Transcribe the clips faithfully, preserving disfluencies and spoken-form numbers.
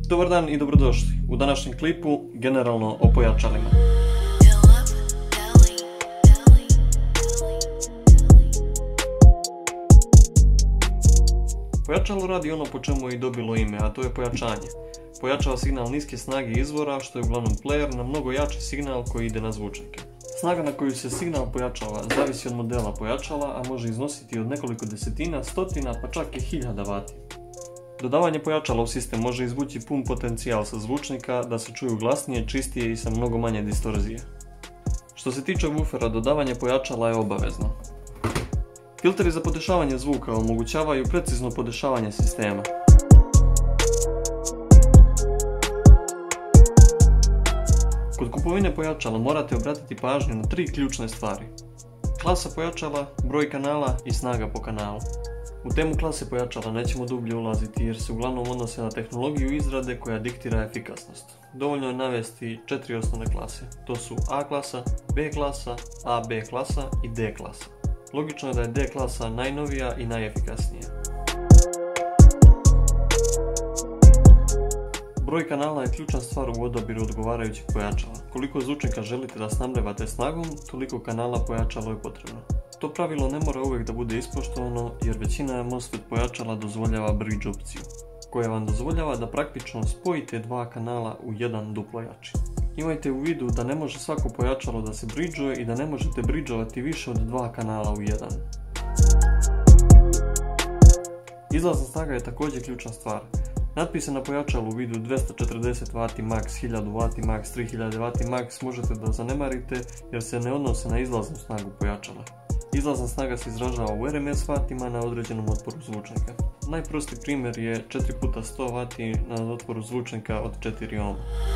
Dobar dan i dobrodošli u današnjem klipu generalno o pojačalima. Pojačalo radi ono po čemu je i dobilo ime, a to je pojačanje. Pojačava signal niske snage izvora, što je uglavnom player, na mnogo jači signal koji ide na zvučnike. Snaga na koju se signal pojačava zavisi od modela pojačala, a može iznositi od nekoliko desetina, stotina pa čak i hiljada vati. Dodavanje pojačala u sistem može izvući pun potencijal sa zvučnika da se čuju glasnije, čistije i sa mnogo manje distorzije. Što se tiče woofera, dodavanje pojačala je obavezno. Filteri za podešavanje zvuka omogućavaju precizno podešavanje sistema. Kod kupovine pojačala morate obratiti pažnju na tri ključne stvari. Klasa pojačala, broj kanala i snaga po kanalu. U temu klase pojačala nećemo dublje ulaziti jer se uglavnom odnose na tehnologiju izrade koja diktira efikasnost. Dovoljno je navesti četiri osnovne klase. To su A klasa, B klasa, A B klasa i D klasa. Logično je da je D klasa najnovija i najefikasnija. Broj kanala je ključna stvar u odabiru odgovarajućeg pojačala. Koliko zvučnika želite da snabdevate snagom, toliko kanala pojačalo je potrebno. To pravilo ne mora uvijek da bude ispoštovano jer većina MOSFET pojačala dozvoljava bridge opciju, koja vam dozvoljava da praktično spojite dva kanala u jedan duplo jači. Imajte u vidu da ne može svako pojačalo da se bridžuje i da ne možete bridžovati više od dva kanala u jedan. Izlazna snaga je također ključna stvar. Natpise na pojačalu u vidu dvjesto četrdeset vati max, hiljadu vati max, tri hiljade vati max možete da zanemarite jer se ne odnose na izlaznu snagu pojačala. Izlazna snaga se izražava u R M S vatima na određenom otporu zvučnika. Najprostiji primjer je četiri puta sto vati na otporu zvučnika od četiri ohma.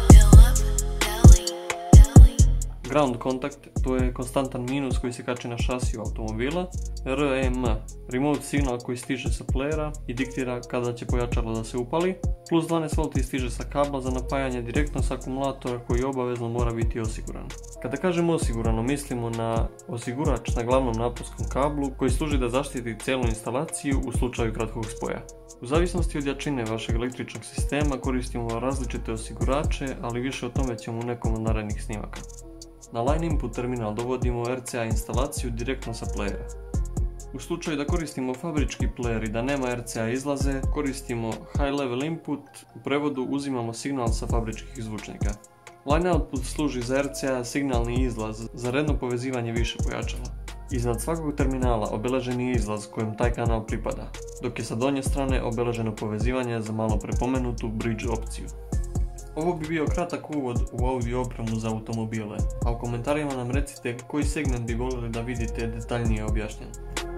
Ground contact, to je konstantan minus koji se kači na šasiju automobila. R M, remote signal koji stiže sa playera i diktira kada će pojačalo da se upali. Plus dvanaest volti stiže sa kabla za napajanje direktno sa akumulatora koji obavezno mora biti osiguran. Kada kažemo osigurano, mislimo na osigurač na glavnom naponskom kablu koji služi da zaštiti cijelu instalaciju u slučaju kratkog spoja. U zavisnosti od jačine vašeg električnog sistema koristimo različite osigurače, ali više o tome ćemo u nekom od narednih snimaka. Na line input terminal dovodimo R C A instalaciju direktno sa playera. U slučaju da koristimo fabrički player i da nema R C A izlaze, koristimo high level input, u prevodu uzimamo signal sa fabričkih zvučnika. Line output služi za R C A signalni izlaz za redno povezivanje više pojačala. Iznad svakog terminala obeležen je izlaz kojem taj kanal pripada, dok je sa donje strane obeleženo povezivanje za malo prepomenutu bridge opciju. Ovo bi bio kratak uvod u audio opremu za automobile, a u komentarima nam recite koji segment bi voljeli da vidite detaljnije objašnjen.